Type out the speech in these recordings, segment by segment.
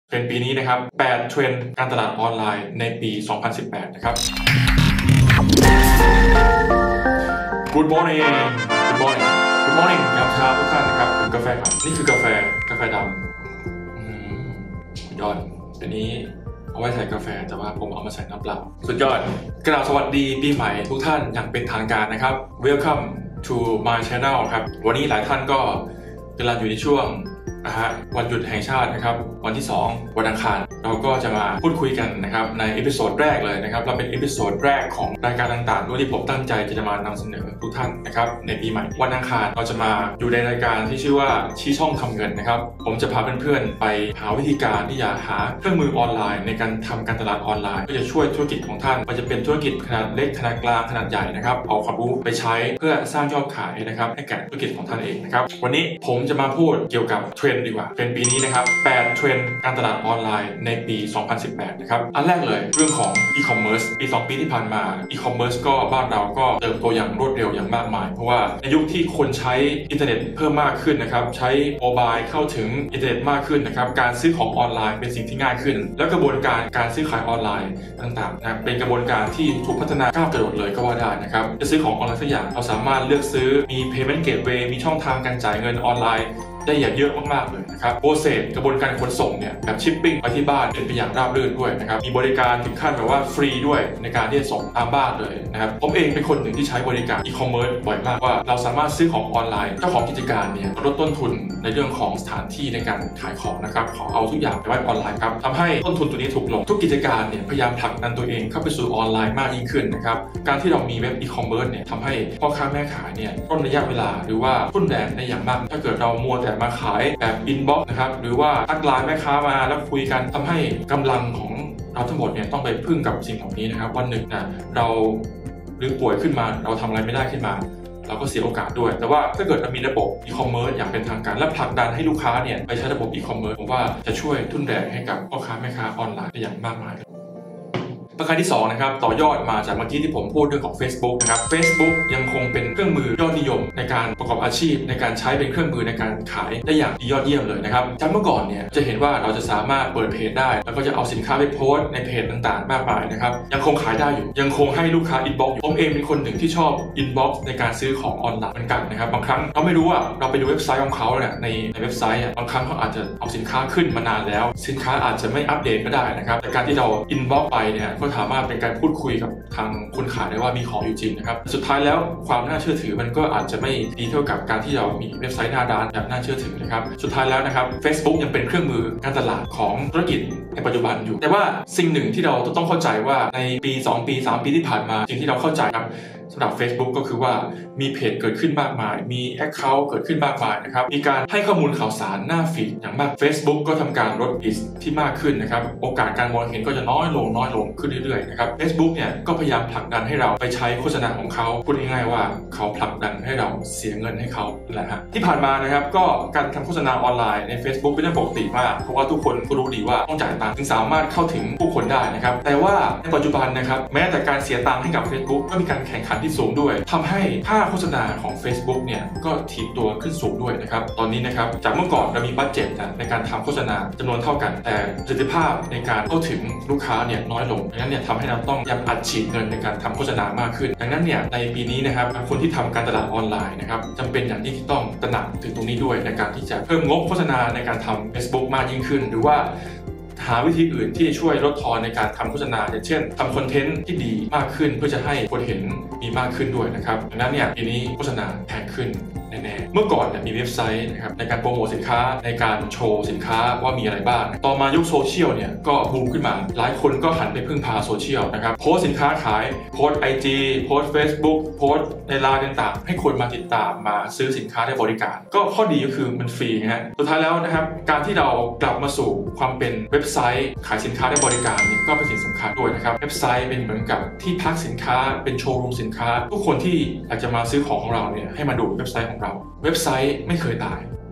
เป็นปีนี้นะครับ8เทรนด์การตลาดออนไลน์ในปี 2018 นะครับ Good morning Good morning Good morning ยามเช้าทุกท่านนะครับดื่มกาแฟครับนี่คือกาแฟดำยอดอันนี้เอาไว้ใส่กาแฟแต่ว่าผมเอามาใส่น้ำเปล่าสุดยอดกล่าวสวัสดีปีใหม่ทุกท่านอย่างเป็นทางการนะครับ Welcome to my channel ครับวันนี้หลายท่านก็กำลังอยู่ในช่วงวันหยุดแห่งชาตินะครับวันที่2วันอังคารเราก็จะมาพูดคุยกันนะครับในเอพิโซดแรกเลยนะครับเราเป็นเอพิโซดแรกของรายการต่างๆด้วยที่ผมตั้งใจจะมานำเสนอทุกท่านนะครับในปีใหม่วันอังคารเราจะมาอยู่ในรายการที่ชื่อว่าชี้ช่องทำเงินนะครับผมจะพาเพื่อนๆไปหาวิธีการที่จะหาเครื่องมือออนไลน์ในการทำการตลาดออนไลน์เพื่อจะช่วยธุรกิจของท่านมันจะเป็นธุรกิจขนาดเล็กขนาดกลางขนาดใหญ่นะครับเอาความรู้ไปใช้เพื่อสร้างยอดขายนะครับให้แก่ธุรกิจของท่านเองนะครับวันนี้ผมจะมาพูดเกี่ยวกับเทรนด์ดีกว่าเป็นปีนี้นะครับ8เทรนด์การตลาดออนไลน์ในปี 2018 นะครับอันแรกเลยเรื่องของอีคอมเมิร์ซปี2 ปีที่ผ่านมาอีคอมเมิร์ซก็บ้านเราก็เติบโตอย่างรวดเร็วอย่างมากมายเพราะว่าในยุคที่คนใช้อินเทอร์เน็ตเพิ่มมากขึ้นนะครับใช้โมบายเข้าถึงอินเทอร์เน็ตมากขึ้นนะครับการซื้อของออนไลน์เป็นสิ่งที่ง่ายขึ้นแล้วกระบวนการซื้อขายออนไลน์ต่างๆนะเป็นกระบวนการที่ถูกพัฒนาก้าวกระโดดเลยก็ว่าได้นะครับจะซื้อของออนไลน์สักอย่างเราสามารถเลือกซื้อมี payment gateway มีช่องทางการจ่ายเงินออนไลน์ได้อย่างเยอะมากๆเลยนะครับโปรเซสกระบวนการขนส่งเนี่ยแบบชิปปิ้งไปที่บ้านเป็นไปอย่างราบรื่นด้วยนะครับมีบริการถึงขั้นแบบว่าฟรีด้วยในการที่จะส่งตามบ้านเลยนะครับผมเองเป็นคนหนึ่งที่ใช้บริการอีคอมเมิร์ซบ่อยมากว่าเราสามารถซื้อของออนไลน์เจ้าของกิจการเนี่ยลดต้นทุนในเรื่องของสถานที่ในการขายของนะครับขอเอาทุกอย่างไปไว้ออนไลน์ครับทำให้ต้นทุนตัวนี้ถูกลงทุกกิจการเนี่ยพยายามผลักดันตัวเองเข้าไปสู่ออนไลน์มากยิ่งขึ้นนะครับการที่เรามีเว็บอีคอมเมิร์ซเนี่ยทำให้พ่อค้าแม่ขายเนี่ยลดระยะเวลาหรือว่าทุ่นแรงได้อย่างมากถ้าเกิดเรามัวแต่มาขายแบบอินบ็อกซ์นะครับหรือว่าทักไลน์แม่ค้ามาแล้วคุยกันทำให้กำลังของเราทั้งหมดเนี่ยต้องไปพึ่งกับสิ่งเหล่านี้นะครับวันหนึ่งนะเราหรือป่วยขึ้นมาเราทำอะไรไม่ได้ขึ้นมาเราก็เสียโอกาสด้วยแต่ว่าถ้าเกิดเรามีระบบอีคอมเมิร์ซอย่างเป็นทางการและผลักดันให้ลูกค้าเนี่ยไปใช้ระบบอีคอมเมิร์ซผมว่าจะช่วยทุ่นแรงให้กับพ่อค้าแม่ค้าออนไลน์ได้อย่างมากมายประการที่2นะครับต่อยอดมาจากเมื่อกี้ที่ผมพูดเรื่องของ Facebook นะครับ Facebook ยังคงเป็นเครื่องมือยอดนิยมในการประกอบอาชีพในการใช้เป็นเครื่องมือในการขายได้อย่างยอดเยี่ยมเลยนะครับจากเมื่อก่อนเนี่ยจะเห็นว่าเราจะสามารถเปิดเพจได้แล้วก็จะเอาสินค้าไปโพสต์ในเพจต่างๆมากมายนะครับยังคงขายได้อยู่ยังคงให้ลูกค้าอินบ็อกซ์อยู่ผมเองเป็นคนหนึ่งที่ชอบอินบ็อกซ์ในการซื้อของออนไลน์เหมือนกันนะครับบางครั้งเราไม่รู้ว่าเราไปดูเว็บไซต์ของเขาเนี่ยในเว็บไซต์บางครั้งเขาอาจจะเอาสินค้าขึ้นมานานแล้วสินค้าอาจจะไม่อัปเดตก็ได้นะครับแต่การที่เราอินบ็อกซ์ไปเนี่ยก็สามารถเป็นการพูดคุยกับทางคนขายได้ว่ามีของอยู่จริงนะครับสุดท้ายแล้วความน่าเชื่อถือมันก็อาจจะไม่ดีเท่ากับการที่เรามีเว็บไซต์หน้าร้านแบบน่าเชื่อถือนะครับสุดท้ายแล้วนะครับ Facebook ยังเป็นเครื่องมือการตลาดของธุรกิจในปัจจุบันอยู่แต่ว่าสิ่งหนึ่งที่เราต้องเข้าใจว่าในปี2 ปี 3 ปีที่ผ่านมาสิ่งที่เราเข้าใจครับสำหรับ Facebook ก็คือว่ามีเพจเกิดขึ้นมากมายมี Account เกิดขึ้นมากมายนะครับมีการให้ข้อมูลข่าวสารหน้าฟีดอย่างมาก Facebook ก็ทำการลดฟีดที่มากขึ้นนะครับโอกาสการมองเห็นก็จะน้อยลงขึ้นเรื่อยๆนะครับ Facebook เนี่ยก็พยายามผลักดันให้เราไปใช้โฆษณาของเขาพูดง่ายๆว่าเขาผลักดันให้เราเสียเงินให้เขาแหละฮะที่ผ่านมานะครับก็การทำโฆษณาออนไลน์ใน Facebook เป็นเรื่องปกติมากเพราะว่าทุกคนก็รู้ดีว่าต้องจ่ายตังค์ถึงสามารถเข้าถึงผู้คนได้นะครับแต่ว่าในปัจจุบันนะครับแม้แต่การเสียตังค์ให้กับ Facebook ก็มีการแข่งขันที่สูงด้วยทำให้ค่าโฆษณาของ Facebook เนี่ยก็ถีบตัวขึ้นสูงด้วยนะครับตอนนี้นะครับจากเมื่อก่อนเรามีบัดเจ็ตในการทำโฆษณาจำนวนเท่ากันแต่ประสิทธิภาพในการเข้าถึงลูกค้าเนี่ยน้อยลงดังนั้นเนี่ยทำให้เราต้องอัดฉีดเงินในการทำโฆษณามากขึ้นดังนั้นเนี่ยในปีนี้นะครับคนที่ทำการตลาดออนไลน์นะครับจำเป็นอย่างที่ต้องตระหนักถึงตรงนี้ด้วยในการที่จะเพิ่มงบโฆษณาในการทำ Facebook มากยิ่งขึ้นหรือว่าหาวิธีอื่นที่ช่วยลดทอนในการทำโฆษณาอย่างเช่นทำคอนเทนต์ที่ดีมากขึ้นเพื่อจะให้คนเห็นมีมากขึ้นด้วยนะครับดังนั้นเนี่ยปีนี้โฆษณาแพงขึ้นแน่ๆเมื่อก่อนเนี่ยมีเว็บไซต์นะครับในการโปรโมทสินค้าในการโชว์สินค้าว่ามีอะไรบ้างต่อมายุคโซเชียลเนี่ยก็บูมขึ้นมาหลายคนก็หันไปพึ่งพาโซเชียลนะครับโพสสินค้าขายโพส IG โพส Facebook โพสในไลน์ต่างๆให้คนมาติดตามมาซื้อสินค้าได้บริการก็ข้อดีก็คือมันฟรีนะฮะสุดท้ายแล้วนะครับการที่เรากลับมาสู่ความเป็นเว็บไซต์ขายสินค้าได้บริการเนี่ยก็เป็นสิ่งสำคัญด้วยนะครับเว็บไซต์เป็นเหมือนกับที่พักสินค้าเป็นโชว์รูมสินค้าทุกคนที่อยากจะมาซื้อของของเราเนี่ยให้มาดูเว็บไซต์ของเราเว็บไซต์ไม่เคยตาย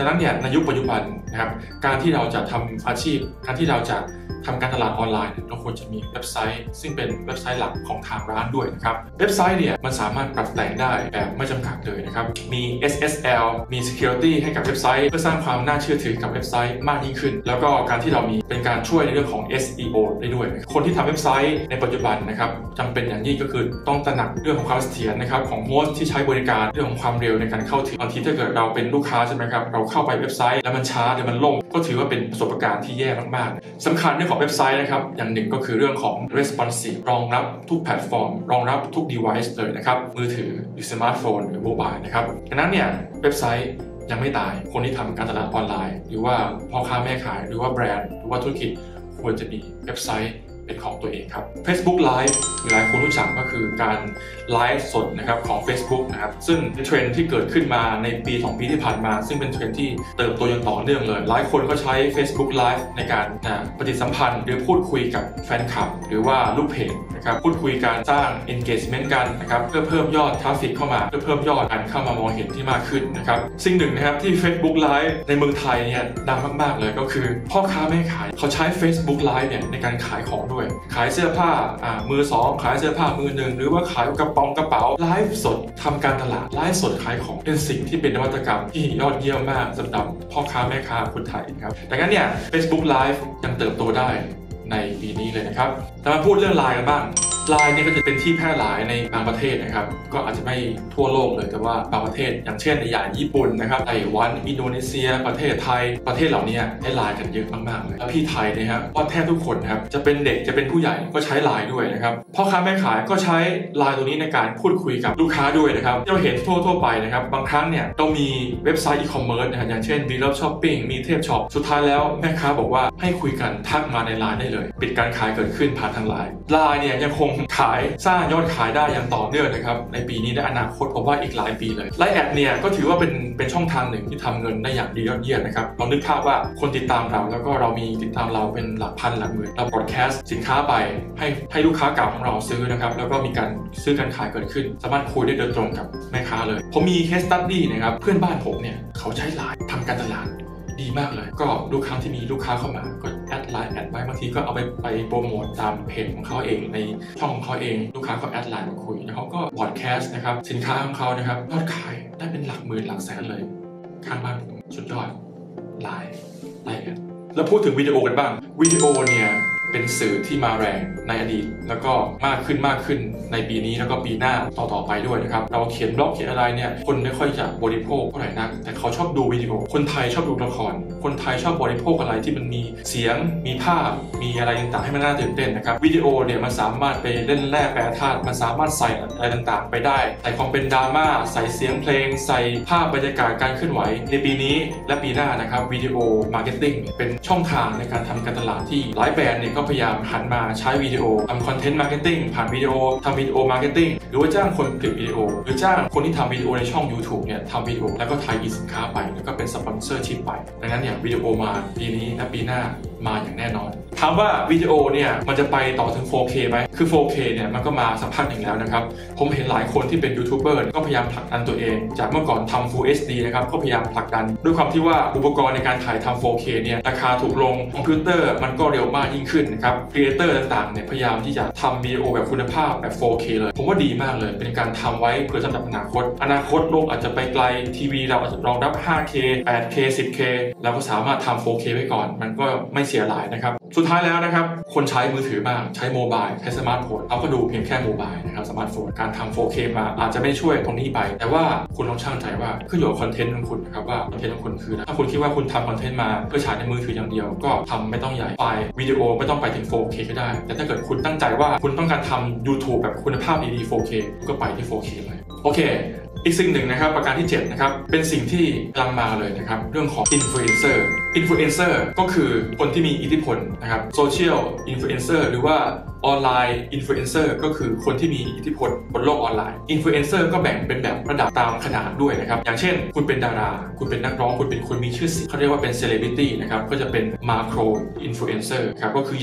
ดังนั้นเนี่ยในยุคปัจจุบันนะครับการที่เราจะทำอาชีพการที่เราจะทำการตลาดออนไลน์เราควรจะมีเว็บไซต์ซึ่งเป็นเว็บไซต์หลักของทางร้านด้วยนะครับเว็บไซต์เนี่ยมันสามารถปรับแต่งได้แบบไม่จำกัดเลยนะครับมี SSL มี Security ให้กับเว็บไซต์เพื่อสร้างความน่าเชื่อถือกับเว็บไซต์มากยิ่งขึ้นแล้วก็การที่เรามีเป็นการช่วยในเรื่องของ SEO ได้ด้วยคนที่ทำเว็บไซต์ในปัจจุบันนะครับจำเป็นอย่างยิ่งก็คือต้องตระหนักเรื่องของความเสถียรนะครับของโฮสต์ที่ใช้บริการเรื่องของความเร็วในการเข้าถึงบางทีถ้าเกิดเราเป็นลูกค้าใช่ไหมครับเราเข้าไปเว็บไซต์แล้วมันช้าหรือมันล่มก็ถือว่าเป็นประสบการณ์ที่แย่มากๆสำคัญเรื่องของเว็บไซต์นะครับอย่างหนึ่งก็คือเรื่องของ responsive รองรับทุกแพลตฟอร์มรองรับทุก device เลยนะครับมือถือหรือสมาร์ทโฟนหรือโมบายนะครับดังนั้นเนี่ยเว็บไซต์ยังไม่ตายคนที่ทำการตลาดออนไลน์หรือว่าพ่อค้าแม่ขายหรือว่าแบรนด์หรือว่าธุรกิจควรจะมีเว็บไซต์เป็นของตัวเองครับ Facebook Live หลายคนรู้จักก็คือการไลฟ์สดนะครับของ Facebook นะครับซึ่งเป็นเทรนด์ที่เกิดขึ้นมาในปี2ปีที่ผ่านมาซึ่งเป็นเทรนด์ที่เติบโตอย่างต่อเนื่องเลยหลายคนก็ใช้ Facebook Live ในการปฏิสัมพันธ์หรือพูดคุยกับแฟนคลับหรือว่าลูกเพจนะครับพูดคุยการสร้าง engagement กันนะครับเพื่อเพิ่มยอดทราฟฟิกเข้ามาเพื่อเพิ่มยอดการเข้ามามองเห็นที่มากขึ้นนะครับสิ่งหนึ่งนะครับที่ Facebook Live ในเมืองไทยเนี่ยดังมากๆเลยก็คือพ่อค้าแม่ขายเขาใช้ Facebook Live เนี่ยในการขายของด้วยขายเสื้อผ้ามือสองขายเสื้อผ้ามือหนึ่งหรือว่าขายกระเป๋าไลฟ์สดทำการตลาดไลฟ์สดขายของเป็นสิ่งที่เป็นนวัตกรรมที่ยอดเยี่ยมมากสำหรับพ่อค้าแม่ค้าคนไทยครับดังนั้นเนี่ย Facebook Live ยังเติบโตได้ในปีนี้เลยนะครับแต่มาพูดเรื่องไลน์กันบ้างไลน์เนี่ยก็จะเป็นที่แพร่หลายในบางประเทศนะครับก็อาจจะไม่ทั่วโลกเลยแต่ว่าบางประเทศอย่างเช่นในอย่างญี่ปุ่นนะครับไต้หวันอินโดนีเซียประเทศไทยประเทศเหล่านี้ใช้ไลน์กันเยอะมากๆเลยแล้วพี่ไทยนะครับว่าแทบทุกคนนะครับจะเป็นเด็กจะเป็นผู้ใหญ่ก็ใช้ไลน์ด้วยนะครับพ่อค้าแม่ขายก็ใช้ไลน์ตัวนี้ในการพูดคุยกับลูกค้าด้วยนะครับที่เราเห็นทั่วไปนะครับบางครั้งเนี่ยเรามีเว็บไซต์อีคอมเมิร์ซนะครับอย่างเช่น We Love Shopping มีเทพช็อปสุดท้ายแล้วแม่ค้าบอกว่าให้คุยกันทักมาในไลน์ได้เลยปิดการขายเกิดขึ้นผ่านทางไลน์เนี่ยยังคงขายสร้างยอดขายได้อย่างต่อเนื่องนะครับในปีนี้และอนาคตผมว่าอีกหลายปีเลยไลน์แอดเนี่ยก็ถือว่าเป็นช่องทางหนึ่งที่ทำเงินได้อย่างดียอดเยี่ยมนะครับลองนึกภาพว่าคนติดตามเราแล้วก็เรามีติดตามเราเป็นหลักพันหลักหมื่นเราบล็อดแคสต์สินค้าไปให้ลูกค้าเก่าของเราซื้อนะครับแล้วก็มีการซื้อการขายเกิดขึ้นสามารถคุยได้โดยตรงกับแม่ค้าเลยผมมี case study นะครับเพื่อนบ้านผมเนี่ยเขาใช้ไลน์ทำการตลาดดีมากเลยก็ลูกค้าที่มีลูกค้าเข้ามาก็แอดไลน์แอดไว้บางทีก็เอาไปโปรโมทตามเพจของเขาเองในช่องของเขาเองลูกค้าก็แอดไลน์มาคุยแล้วเขาก็พอดแคสต์นะครับสินค้าของเขานะครับยอดขายได้เป็นหลักหมื่นหลักแสนเลยข้างบ้านผมสุดยอดไลน์แอดแล้วพูดถึงวิดีโอกันบ้างวิดีโอเนี่ยเป็นสื่อที่มาแรงในอดีตแล้วก็มากขึ้นในปีนี้แล้วก็ปีหน้าต่อไปด้วยนะครับเราเขียนบล็อกเขียนอะไรเนี่ยคนไม่ค่อยจะบริโภคเท่าไหร่นักแต่เขาชอบดูวิดีโอคนไทยชอบดูละครคนไทยชอบบริโภคอะไรที่มันมีเสียงมีภาพมีอะไรต่างๆให้มันน่าตื่นเต้นนะครับวิดีโอเนี่ยมันสามารถไปเล่นแร่แปรธาตุมันสามารถใส่อะไรต่างๆไปได้ใส่ความเป็นดราม่าใส่เสียงเพลงใส่ภาพบรรยากาศการเคลื่อนไหวในปีนี้และปีหน้านะครับวิดีโอมาร์เก็ตติ้งเป็นช่องทางในการทำการตลาดที่หลายแบรนด์เนี่ยก็พยายามหันมาใช้วิดีโอทำคอนเทนต์มาร์เก็ตติ้งผ่านวิดีโอทำวิดีโอมาร์เก็ตติ้งหรือว่าจ้างคนผลิตวิดีโอหรือจ้างคนที่ทำวิดีโอในช่อง YouTube เนี่ยทำวิดีโอแล้วก็ถ่ายสินค้าไปแล้วก็เป็นสปอนเซอร์ชิพไปดังนั้นเนี่ยวิดีโอมาปีนี้และปีหน้ามาอย่างแน่นอนถามว่าวิดีโอเนี่ยมันจะไปต่อถึง 4K ไหมคือ 4K เนี่ยมันก็มาสักพักหนึ่งแล้วนะครับผมเห็นหลายคนที่เป็นยูทูบเบอร์ก็พยายามผลักดันตัวเองจากเมื่อก่อนทำ Full HD นะครับก็พยายามผลักดันด้วยความที่ว่าอุปกรณ์ในการถ่ายทำ 4K เนี่ยราคาถูกลงคอมพิวเตอร์มันก็เร็วมากยิ่งขึ้นนะครับครีเอเตอร์ต่างๆเนี่ยพยายามที่จะทำวิดีโอแบบคุณภาพแบบ 4K เลยผมว่าดีมากเลยเป็นการทำไว้เพื่อสำหรับอนาคตโลกอาจจะไปไกลทีวีเราอาจจะรองรับ 5K 8K 10K เราก็สามารถทำ 4K ไว้ก่อนมันก็ไม่เสียหลายนะครับสุดท้ายแล้วนะครับคนใช้มือถือบ้างใช้โมบายใช้สมาร์ทโฟนเขาก็ดูเพียงแค่โมบายนะครับสมาร์ทโฟนการทำ 4K มาอาจจะไม่ช่วยตรงนี้ไปแต่ว่าคุณลองชั่งใจว่าขึ้นอยู่กับคอนเทนต์ของคุณนะครับว่าคอนเทนต์ของคุณคือถ้าคุณคิดว่าคุณทำคอนเทนต์มาเพื่อฉายในมือถืออย่างเดียวก็ทำไม่ต้องใหญ่ไฟล์วิดีโอไม่ต้องไปถึง 4K ก็ได้แต่ถ้าเกิดคุณตั้งใจว่าคุณต้องการทำ YouTube แบบคุณภาพดีๆ 4K ก็ไปที่ 4K เลยโอเคอีกสิ่งหนึ่งนะครับประการที่7นะครับเป็นสิ่งที่กำลังมาเลยนะครับเรื่องของอินฟลูเอนเซอร์ก็คือคนที่มีอิทธิพลนะครับโซเชียลอินฟลูเอนเซอร์หรือว่าออนไลน์อินฟลูเอนเซอร์ก็คือคนที่มีอิทธิพลบนโลกออนไลน์อินฟลูเอนเซอร์ก็แบ่งเป็นแบบระดับตามขนาดด้วยนะครับอย่างเช่นคุณเป็นดาราคุณเป็นนักร้องคุณเป็นคนมีชื่อเสียงเขาเรียกว่าเป็นเซเลบริตี้นะครับก็จะเป็นมาโครอินฟลูเอนเซอร์ครับก็คือใหญ่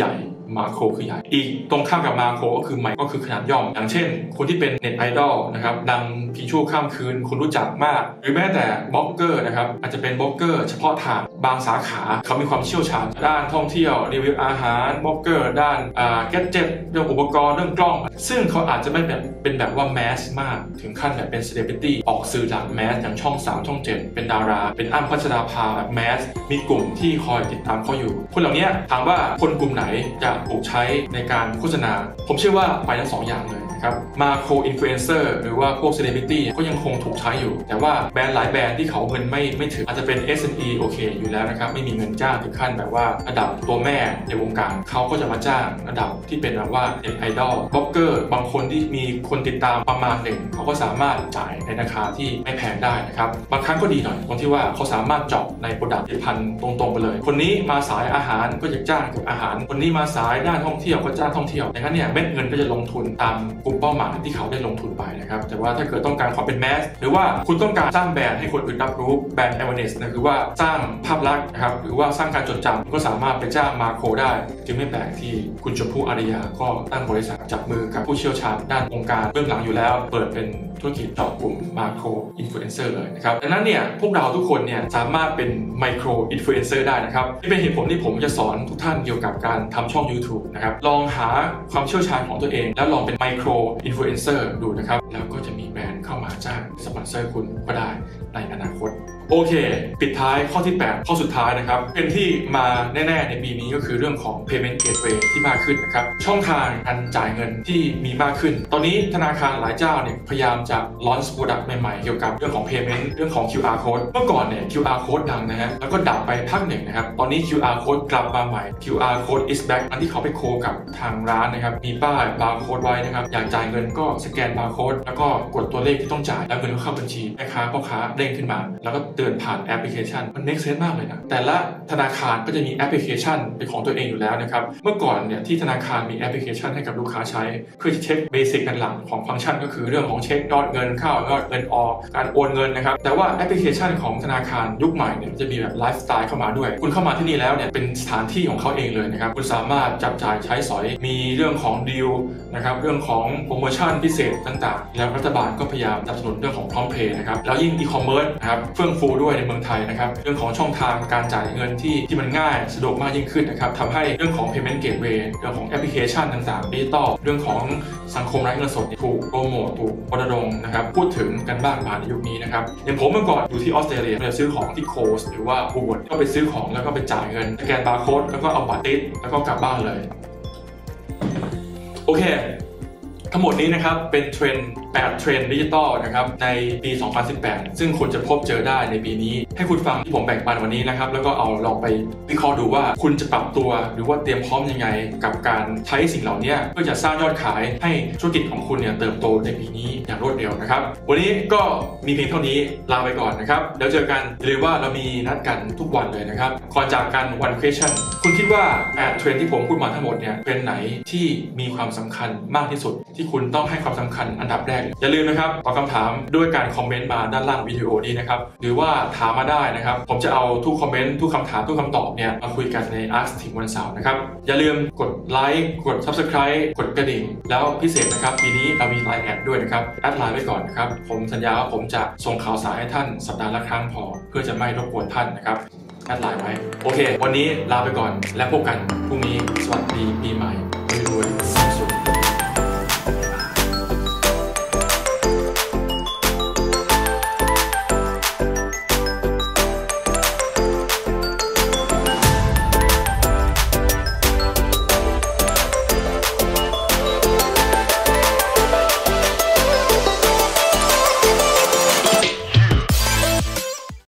มาโครคือใหญ่อีกตรงข้ามกับมาโครก็คือไมโครก็คือขนาดย่อมอย่างเช่นคนที่เป็นเน็ตไอดอลนะครับดังเพียงชั่วข้ามคืนคนรู้จักมากหรือแม้แต่บล็อกเกอร์นะครับอาจจะเป็นบล็อกเกอร์เฉพาะทางบางสาขาเขามีความเชี่ยวชาญด้านท่องเที่ยวรีวิวอาหารบล็อกเกอร์ด้านแกดเจ็ตเรื่องอุปกรณ์เรื่องกล้องซึ่งเขาอาจจะไม่เป็นแบบว่าแมสมากถึงขั้นแบบเป็นเซเลบริตี้ออกสื่อหลักแมสอย่างช่อง3ช่อง7เป็นดาราเป็นอ้ำพัชราภาแบบแมสมีกลุ่มที่คอยติดตามเขาอยู่คนเหล่านี้ถามว่าคนกลุ่มไหนจะถูกใช้ในการโฆษณาผมเชื่อว่าไปทั้ง2อย่างเลยครับมาโครอินฟลูเอนเซอร์หรือว่าพวกเซเลบริตี้ก็ยังคงถูกใช้อยู่แต่ว่าแบรนด์หลายแบรนด์ที่เขาเงินไม่ถึงอาจจะเป็น SME โอเคอยู่แล้วนะครับไม่มีเงินจ้างถึงขั้นแบบว่าระดับตัวแม่ในวงการเขาก็จะมาจ้างระดับที่เป็นแบบว่าเน็ตไอดอลบล็อกเกอร์บางคนที่มีคนติดตามประมาณหนึ่งเขาก็สามารถจ่ายในราคาที่ไม่แพงได้นะครับบางครั้งก็ดีหน่อยตรงที่ว่าเขาสามารถเจาะในโปรดักต์ผลิตภัณฑ์ตรงๆไปเลยคนนี้มาสายอาหารก็จะจ้างเกี่ยวกับอาหารคนนี้มาสายด้านท่องเที่ยวก็จ้างท่องเที่ยวดังนั้นเนี่ยเม็ดเงินก็จะลงทุนตามกลุ่มเป้าหมายที่เขาได้ลงทุนไปนะครับแต่ว่าถ้าเกิดต้องการความเป็นแมสหรือว่าคุณต้องการสร้างแบรนด์ให้คนอื่นรับรู้แบรนด์ awareness นะคือว่าสร้างภาพลักษณ์นะครับหรือว่าสร้างการจดจำก็สามารถไปจ้างมาโครได้จึงไม่แปลกที่คุณชมพู่อารยาก็ตั้งบริษัทจับมือกับผู้เชี่ยวชาญด้านวงการเบื้องหลังอยู่แล้วเปิดเป็นธุรกิจเจาะกลุ่มมาโครอินฟลูเอนเซอร์เลยนะครับดังนั้นเนี่ยพวกเราทุกคนเนี่ยสามารถเป็นไมโครอินฟลูเอนเซอร์ได้นะครับนี่เป็นเหตุผลที่ผมจะสอนทุกท่านเกี่ยวกับการทำช่อง YouTube นะครับลองหาความเชี่ยวชาญของตัวเองแล้วลองเป็นไมโครอินฟลูเอนเซอร์ดูนะครับแล้วก็จะมีแบรนด์เข้ามาจ้างสปอนเซอร์คุณก็ได้ในอนาคตโอเคปิดท้ายข้อที่8ข้อสุดท้ายนะครับเป็นที่มาแน่ๆในปีนี้ก็คือเรื่องของ payment gateway ที่มากขึ้นนะครับช่องทางการจ่ายเงินที่มีมากขึ้นตอนนี้ธนาคารหลายเจ้าเนี่ยพยายามจะ launch product ใหม่ๆเกี่ยวกับเรื่องของ payment เรื่องของ QR code เมื่อก่อนเนี่ย QR code ดังนะฮะแล้วก็ดับไปพักหนึ่งนะครับตอนนี้ QR code กลับมาใหม่ QR code is back อันที่เขาไปโคกับทางร้านนะครับมีป้ายบาร์โค้ดไว้นะครับอยากจ่ายเงินก็สแกนบาร์โค้ดแล้วก็กดตัวเลขที่ต้องจ่ายแล้วเงินก็เข้าบัญชีแม่ค้าพ่อค้าเด้งขึ้นมาแล้วก็เตือนผ่านแอปพลิเคชันมัน make sense มากเลยนะแต่ละธนาคารก็จะมีแอปพลิเคชันเป็นของตัวเองอยู่แล้วนะครับเมื่อก่อนเนี่ยที่ธนาคารมีแอปพลิเคชันให้กับลูกค้าใช้เพื่อเช็คเบสิกหลักของฟังก์ชันก็คือเรื่องของเช็คยอดเงินเข้ายอดเงินออกการโอนเงินนะครับแต่ว่าแอปพลิเคชันของธนาคารยุคใหม่เนี่ยจะมีแบบไลฟ์สไตล์เข้ามาด้วยคุณเข้ามาที่นี่แล้วเนี่ยเป็นสถานที่ของเขาเองเลยนะครับคุณสามารถจับจ่ายใช้สอยมีเรื่องของดีลนะครับเรื่องของโปรโมชั่นพิเศษต่างๆแล้วรัฐบาลก็พยายามสนับสนุนเรื่องของพร้อมเพย์นะครับแล้วยิ่งอีคอมเมิร์ซนะครับเฟื่องฟูด้วยในเมืองไทยนะครับเรื่องของช่องทางการจ่ายเงินที่มันง่ายสะดวกมากยิ่งขึ้นนะครับทำให้เรื่องของ payment gateway เรื่องของแอปพลิเคชันต่างๆดิจิตอลเรื่องของสังคมไร้เงินสดถูกโปรโมทถูกรณรงค์นะครับพูดถึงกันบ้างมาในยุคนี้นะครับอย่างผมเมื่อก่อนอยู่ที่ออสเตรเลียไปซื้อของที่โคสหรือว่าบูบอทก็ไปซื้อของแล้วก็ไปจ่ายเงินสแกนบาร์โค้ดแล้วก็เอาบัตรติดแล้วก็กลับบ้านเลยโอเคทั้งหมดนี้นะครับเป็นเทรนด์8เทรนด์ดิจิตอลนะครับในปี 2018 ซึ่งคุณจะพบเจอได้ในปีนี้ให้คุณฟังที่ผมแบ่งปันวันนี้นะครับแล้วก็เอาลองไปวิเคราะห์ดูว่าคุณจะปรับตัวหรือว่าเตรียมพร้อมยังไงกับการใช้สิ่งเหล่านี้เพื่อจะสร้างยอดขายให้ธุรกิจของคุณเนี่ยเติบโตในปีนี้อย่างรวดเร็วนะครับวันนี้ก็มีเพียงเท่านี้ลาไปก่อนนะครับเดี๋ยวเจอกันอย่าลืมว่าเรามีนัดกันทุกวันเลยนะครับก่อนจากกัน one question คุณคิดว่า8เทรนด์ที่ผมพูดมาทั้งหมดเนี่ยเป็นไหนที่มีความสำคัญมากที่สุดที่คุณต้องให้ความสำคัญอันดับแรกอย่าลืมนะครับตอบคำถามด้วยการคอมเมนต์มาด้านล่างวิดีโอนี้นะครับหรือว่าถามมาได้นะครับผมจะเอาทุกคอมเมนต์ทุกคำถามทุกคำตอบเนี่ยมาคุยกันใน Ask ถึงวันเสาร์นะครับอย่าลืมกดไลค์กด Subscribe กดกระดิ่งแล้วพิเศษนะครับปีนี้เรามีไลน์แอดด้วยนะครับแอดไลน์ไว้ก่อนนะครับผมสัญญาว่าผมจะส่งข่าวสารให้ท่านสัปดาห์ละครั้งพอเพื่อจะไม่รบกวนท่านนะครับแอดไลน์ไว้โอเควันนี้ลาไปก่อนและพบกันพรุ่งนี้สวัสดีปีใหม่รวย